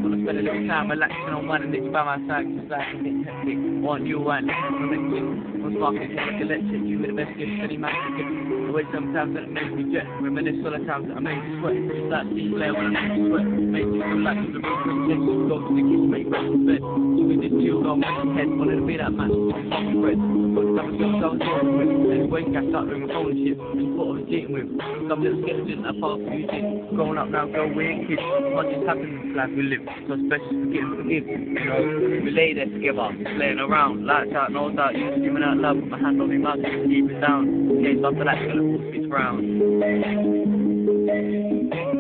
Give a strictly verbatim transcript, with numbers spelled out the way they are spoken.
wanna spend a little time relaxing on one and it's by my side, just like a bit hectic. Want you one, connection. I'm sparking like electric, you were the best gift, any man could give. The way sometimes that it makes me jet, reminisce all the times that I made you sweat. Just like Steve Blair when I made you sweat. Make you come back to the room, bring text, go to the kitchen, make rest in bed. So we just chill, go make your head, wanted to be that man, fucking bread. Put some of the stuff I was talking with, anyway, catch up with my phone shit, and thought I was cheating with. Some little sketches I pass for you shit. Growing up now, girl, we ain't kids. What just happens in this life we live, so special, forgive and forgive. You know, we lay there together, playing around, lights out, no doubt, you screaming out loud, put my hand on your mouth, keep it down. In case after that, you're gonna push this round.